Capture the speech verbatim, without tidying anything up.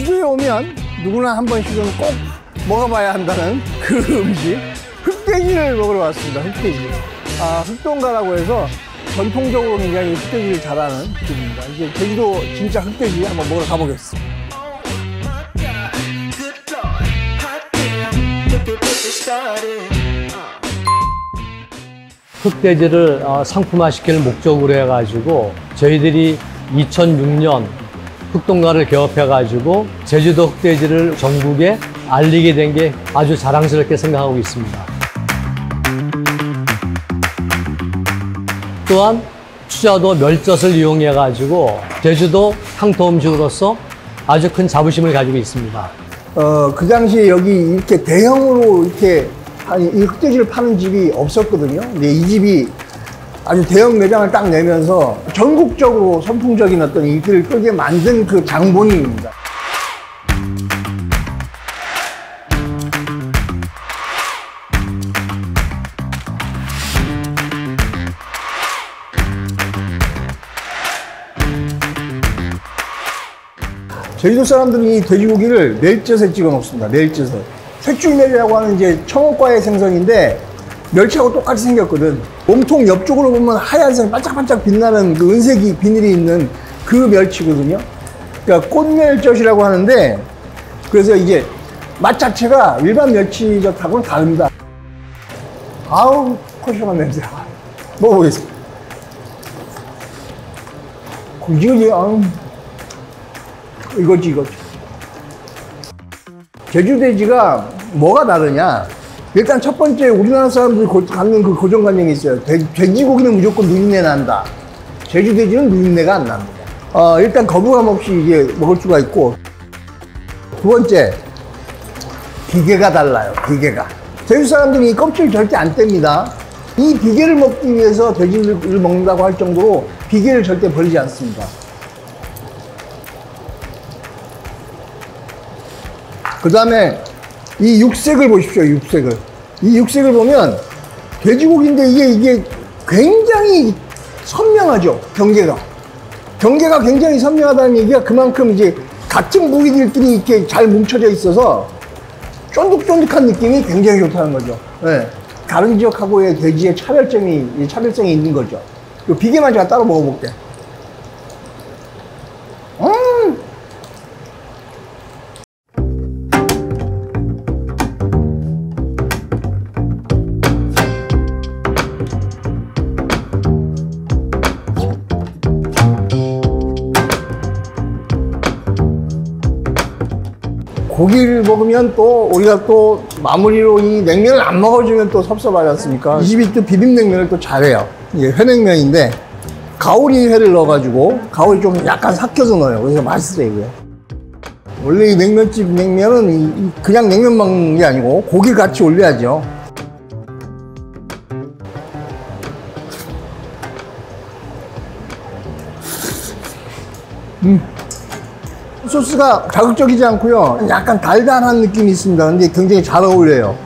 제주도에 오면 누구나 한 번씩은 꼭 먹어봐야 한다는 그 음식, 흑돼지를 먹으러 왔습니다. 흑돼지. 아, 흑동가라고 해서 전통적으로 굉장히 흑돼지를 잘하는 집입니다. 이제 제주도 진짜 흑돼지 한번 먹으러 가보겠습니다. 흑돼지를 상품화시킬 목적으로 해가지고 저희들이 이천육 년 흑동가를 개업해가지고 제주도 흑돼지를 전국에 알리게 된 게 아주 자랑스럽게 생각하고 있습니다. 또한 추자도 멸젓을 이용해가지고 제주도 향토 음식으로서 아주 큰 자부심을 가지고 있습니다. 어, 그 당시에 여기 이렇게 대형으로 이렇게 이 흑돼지를 파는 집이 없었거든요. 근데 이 집이 아주 대형 매장을 딱 내면서 전국적으로 선풍적인 어떤 인기를 끌게 만든 그 장본인입니다. 제주도 사람들이 이 돼지고기를 멜젓에 찍어 먹습니다. 멜젓에. 횟줄멜이라고 하는 이제 청어과의 생선인데 멸치하고 똑같이 생겼거든. 몸통 옆쪽으로 보면 하얀색 반짝반짝 빛나는 그 은색이 비늘이 있는 그 멸치거든요. 그러니까 꽃멜젓이라고 하는데, 그래서 이제 맛 자체가 일반 멸치젓하고는 다릅니다. 아우, 코시한 냄새가. 먹어보겠습니다. 굵직굵직, 아우. 이거지, 이거지. 제주돼지가 뭐가 다르냐? 일단 첫 번째, 우리나라 사람들이 갖는 그 고정관념이 있어요. 돼, 돼지고기는 무조건 누린내 난다. 제주돼지는 누린내가 안 납니다. 어, 일단 거부감 없이 이게 먹을 수가 있고. 두 번째, 비계가 달라요, 비계가. 제주 사람들이 이 껍질 절대 안 뗍니다. 이 비계를 먹기 위해서 돼지를 먹는다고 할 정도로 비계를 절대 버리지 않습니다. 그 다음에 이 육색을 보십시오, 육색을. 이 육색을 보면 돼지고기인데 이게, 이게 굉장히 선명하죠, 경계가. 경계가 굉장히 선명하다는 얘기가 그만큼 이제 같은 부위들끼리 이렇게 잘 뭉쳐져 있어서 쫀득쫀득한 느낌이 굉장히 좋다는 거죠. 네. 다른 지역하고의 돼지의 차별점이, 차별성이 있는 거죠. 그 비계만 제가 따로 먹어볼게. 음! 고기를 먹으면 또 우리가 또 마무리로 이 냉면을 안 먹어주면 또 섭섭하지 않습니까? 이 집이 또 비빔냉면을 또 잘해요. 이게 회냉면인데 가오리 회를 넣어가지고 가오리 좀 약간 삭혀서 넣어요. 그래서 맛있어요, 이게. 원래 이 냉면집 냉면은 그냥 냉면 먹는 게 아니고 고기를 같이 올려야죠. 음. 소스가 자극적이지 않고요. 약간 달달한 느낌이 있습니다. 근데 굉장히 잘 어울려요.